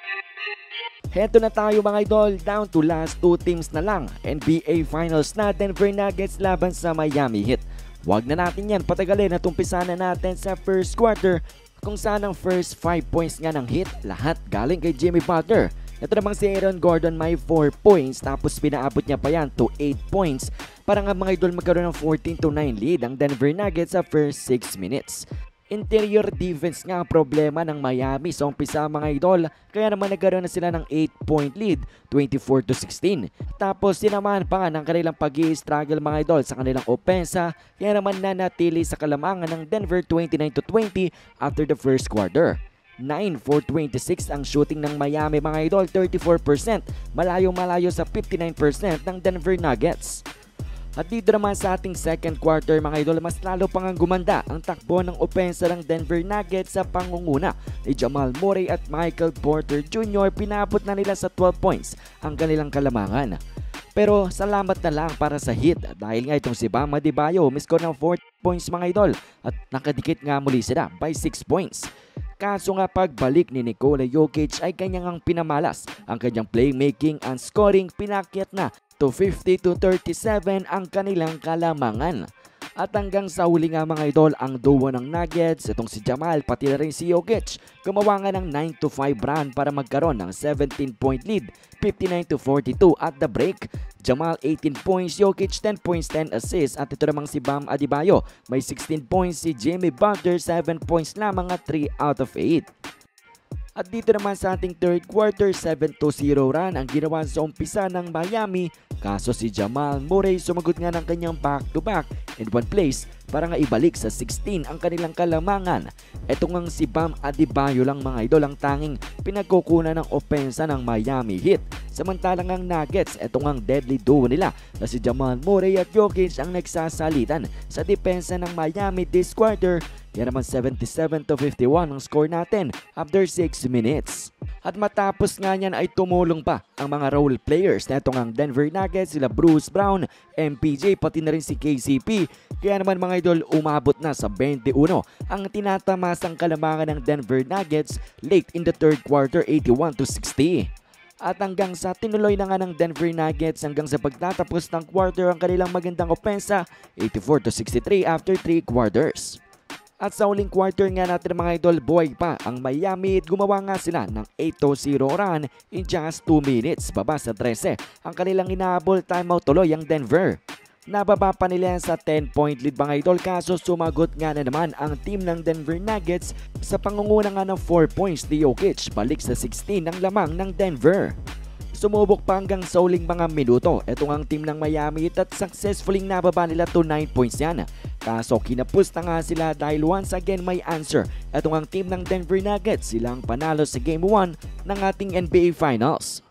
Heto na tayo mga idol, down to last 2 teams na lang. NBA Finals na, Denver Nuggets laban sa Miami Heat. Huwag na natin yan patagalin at umpisa na natin sa first quarter kung saan ang first 5 points nga ng Heat, lahat galing kay Jimmy Butler. Ito namang si Aaron Gordon may 4 points tapos pinaabot niya pa yan to 8 points para nga mga idol magkaroon ng 14-9 lead ang Denver Nuggets sa first 6 minutes. Interior defense nga ang problema ng Miami sa umpisa mga idol, kaya naman nagkaroon na sila ng 8-point lead, 24-16. Tapos sinamahan pa nga ng kanilang pag-i-struggle mga idol sa kanilang opensa, kaya naman nanatili sa kalamangan ng Denver 29-20 after the first quarter. 9 for 26 ang shooting ng Miami mga idol, 34%, malayo-malayo sa 59% ng Denver Nuggets. At dito naman sa ating second quarter mga idol, mas lalo pang gumanda ang takbo ng opensa ng Denver Nuggets sa pangunguna ni Jamal Murray at Michael Porter Jr. Pinabot na nila sa 12 points ang kanilang kalamangan. Pero salamat na lang para sa Heat dahil nga itong si Bam Adebayo umiscore ng 4 points mga idol at nakadikit nga muli sila by 6 points. Kaso nga pagbalik ni Nikola Jokic ay kanyang pinamalas ang kanyang playmaking and scoring, pinakyat na to 50-37 ang kanilang kalamangan. At hanggang sa huli nga mga idol, ang duo ng Nuggets, itong si Jamal pati na rin si Jokic, gumawa nga ng 9-5 run para magkaroon ng 17-point lead, 59-42 at the break. Jamal 18 points, Jokic 10 points, 10 assists at ito namang si Bam Adebayo may 16 points, si Jimmy Butler 7 points lamang at 3 out of 8. At dito naman sa ating third quarter, 7-0 run ang ginawa sa umpisa ng Miami. Kaso si Jamal Murray sumagot nga ng kanyang back-to-back in one place para nga ibalik sa 16 ang kanilang kalamangan. Ito ngang si Bam Adebayo lang mga idol ang tanging pinagkukunan ng opensa ng Miami Heat. Samantalang ang Nuggets, ito ngang deadly duo nila na si Jamal Murray at Jokic ang nagsasalitan sa depensa ng Miami this quarter. Yan naman 77-51 ang score natin after 6 minutes. At matapos nga niyan ay tumulong pa ang mga role players na itong ang Denver Nuggets, sila Bruce Brown, MPJ pati na rin si KCP. Kaya naman mga idol, umabot na sa 21 ang tinatamasang kalamangan ng Denver Nuggets late in the third quarter, 81-60. At hanggang sa tinuloy na nga ng Denver Nuggets hanggang sa pagtatapos ng quarter ang kanilang magandang opensa, 84-63 after 3 quarters. At sa uling quarter nga natin mga idol, buhay pa ang Miami. Gumawa nga sila ng 8-0 run in just 2 minutes. Baba sa 13 ang kanilang inaabol, timeout tuloy ang Denver. Nababa pa nila sa 10-point lead mga idol, kaso sumagot nga na naman ang team ng Denver Nuggets sa pangunguna nga ng 4 points ni Jokic. Balik sa 16 ang lamang ng Denver. Sumubok pa hanggang sa uling mga minuto itong ang team ng Miami at successfully nababa nila to 9 points yan. Kaso kinapos na nga sila dahil once again may answer itong ang team ng Denver Nuggets, silang panalo sa Game 1 ng ating NBA Finals.